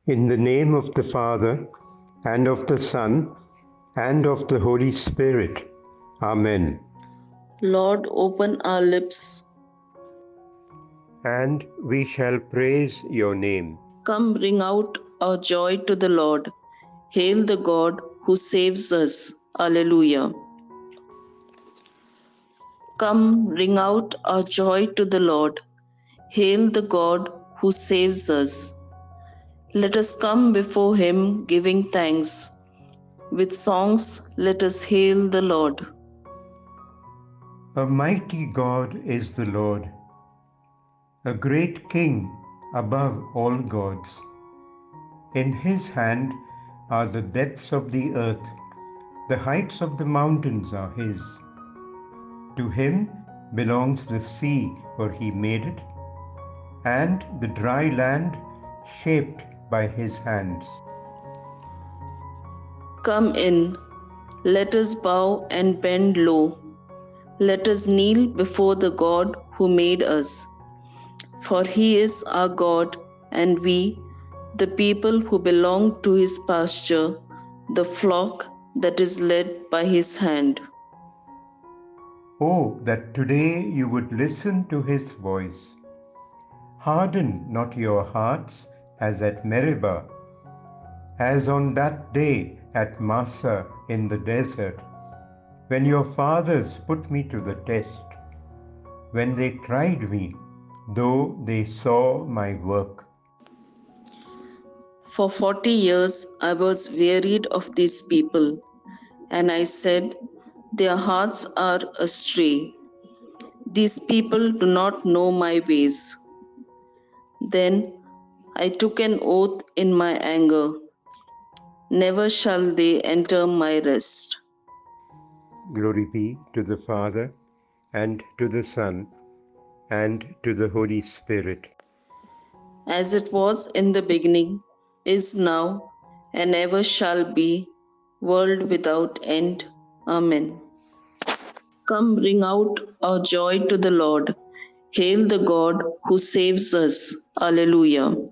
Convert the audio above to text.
In the name of the Father, and of the Son, and of the Holy Spirit. Amen. Lord, open our lips, and we shall praise your name. Come, bring out our joy to the Lord. Hail the God who saves us. Alleluia. Come, ring out our joy to the Lord. Hail the God who saves us. Let us come before him giving thanks. With songs, let us hail the Lord. A mighty God is the Lord, a great King above all gods. In his hand are the depths of the earth, the heights of the mountains are his. To him belongs the sea, for he made it, and the dry land shaped by his hands. Come in, let us bow and bend low. Let us kneel before the God who made us. For he is our God, and we, the people who belong to his pasture, the flock that is led by his hand. Oh, that today you would listen to his voice. Harden not your hearts as at Meribah, as on that day at Massa in the desert, when your fathers put me to the test, when they tried me, though they saw my work. For 40 years I was wearied of these people, and I said, their hearts are astray. These people do not know my ways. Then I took an oath in my anger. Never shall they enter my rest. Glory be to the Father, and to the Son, and to the Holy Spirit. As it was in the beginning, is now, and ever shall be, world without end. Amen. Come, bring out our joy to the Lord. Hail the God who saves us. Alleluia.